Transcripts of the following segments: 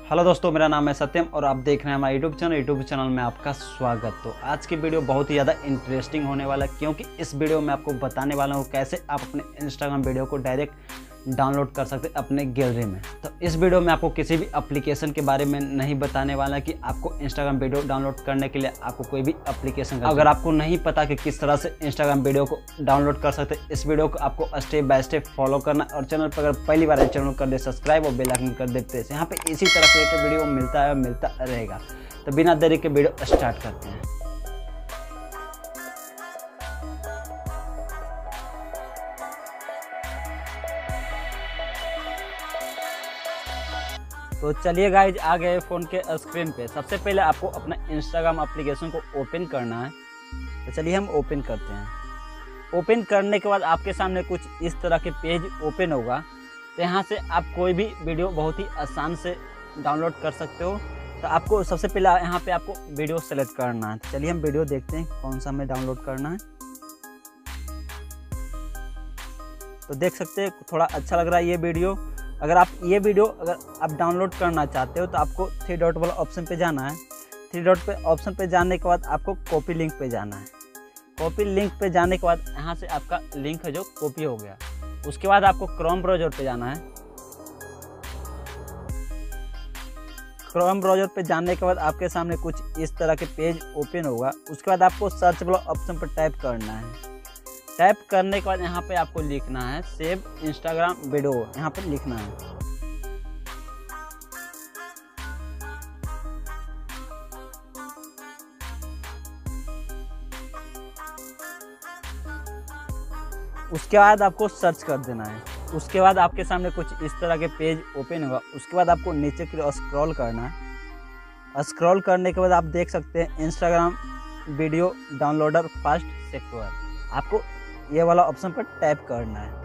Hello दोस्तों, मेरा नाम है सत्यम और आप देख रहे हैं हमारा यूट्यूब चैनल में आपका स्वागत। तो आज की वीडियो बहुत ही ज़्यादा इंटरेस्टिंग होने वाला है, क्योंकि इस वीडियो में आपको बताने वाला हूँ कैसे आप अपने इंस्टाग्राम वीडियो को डायरेक्ट डाउनलोड कर सकते हैं अपने गैलरी में। तो इस वीडियो में आपको किसी भी एप्लीकेशन के बारे में नहीं बताने वाला कि आपको इंस्टाग्राम वीडियो डाउनलोड करने के लिए आपको कोई भी एप्लीकेशन अगर आपको नहीं पता कि किस तरह से इंस्टाग्राम वीडियो को डाउनलोड कर सकते, इस वीडियो को आपको स्टेप बाय स्टेप फॉलो करना और चैनल पर अगर पहली बार चैनल कर दे सब्सक्राइब और बेल आइकन कर देते हैं। यहाँ पे इसी तरह से वीडियो मिलता रहेगा। तो बिना देरी के वीडियो स्टार्ट करते हैं। तो चलिए गाइज, आ गए फ़ोन के स्क्रीन पे। सबसे पहले आपको अपना इंस्टाग्राम एप्लीकेशन को ओपन करना है। तो चलिए हम ओपन करते हैं। ओपन करने के बाद आपके सामने कुछ इस तरह के पेज ओपन होगा। तो यहाँ से आप कोई भी वीडियो बहुत ही आसान से डाउनलोड कर सकते हो। तो आपको सबसे पहले यहाँ पे आपको वीडियो सेलेक्ट करना है। तो चलिए हम वीडियो देखते हैं कौन सा हमें डाउनलोड करना है। तो देख सकते हैं थोड़ा अच्छा लग रहा है ये वीडियो। अगर आप डाउनलोड करना चाहते हो तो आपको 3 डॉट वाला ऑप्शन पे जाना है। 3 डॉट पे ऑप्शन पे जाने के बाद आपको कॉपी लिंक पे जाना है। कॉपी लिंक पे जाने के बाद यहाँ से आपका लिंक है जो कॉपी हो गया। उसके बाद आपको क्रोम ब्राउज़र पे जाना है। क्रोम ब्राउज़र पे जाने के बाद आपके सामने कुछ इस तरह के पेज ओपन होगा। उसके बाद आपको सर्च वाला ऑप्शन पर टाइप करना है। टाइप करने के बाद यहाँ पे आपको लिखना है सेव इंस्टाग्राम वीडियो, यहाँ पे लिखना है। उसके बाद आपको सर्च कर देना है। उसके बाद आपके सामने कुछ इस तरह के पेज ओपन होगा। उसके बाद आपको नीचे की ओर स्क्रॉल करना है। स्क्रॉल करने के बाद आप देख सकते हैं Instagram video downloader fast secure. आपको ये वाला ऑप्शन पर टैप करना है।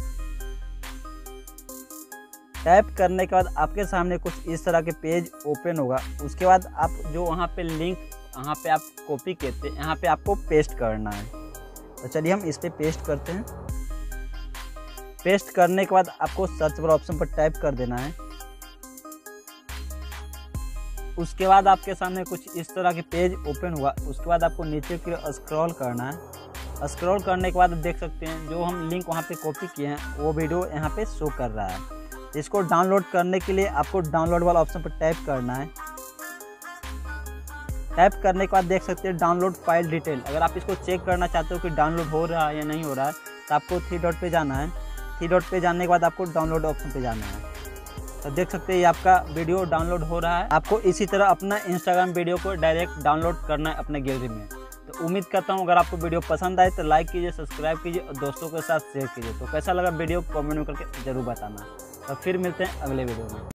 टैप करने के बाद आपके सामने कुछ इस तरह के पेज ओपन होगा। उसके बाद आप जो वहाँ पे लिंक यहाँ पे आप कॉपी करते हैं, यहाँ पे आपको पेस्ट करना है। तो चलिए हम इस पे पेस्ट करते हैं। पेस्ट करने के बाद आपको सर्च वाला ऑप्शन पर टाइप कर देना है। उसके बाद आपके सामने कुछ इस तरह के पेज ओपन होगा। उसके बाद आपको नीचे की ओर स्क्रॉल करना है। स्क्रॉल करने के बाद देख सकते हैं जो हम लिंक वहाँ पे कॉपी किए हैं वो वीडियो यहाँ पे शो कर रहा है। इसको डाउनलोड करने के लिए आपको डाउनलोड वाला ऑप्शन पर टाइप करना है। टाइप करने के बाद देख सकते हैं डाउनलोड फाइल डिटेल। अगर आप इसको चेक करना चाहते हो कि डाउनलोड हो रहा है या नहीं हो रहा है तो आपको 3 डॉट पे जाना है। 3 डॉट पे जाने के बाद आपको डाउनलोड ऑप्शन पे जाना है। तो देख सकते हैं ये आपका वीडियो डाउनलोड हो रहा है। आपको इसी तरह अपना इंस्टाग्राम वीडियो को डायरेक्ट डाउनलोड करना है अपने गैलरी में। तो उम्मीद करता हूँ अगर आपको वीडियो पसंद आए तो लाइक कीजिए, सब्सक्राइब कीजिए और दोस्तों के साथ शेयर कीजिए। तो कैसा लगा वीडियो कमेंट में करके ज़रूर बताना। तो फिर मिलते हैं अगले वीडियो में।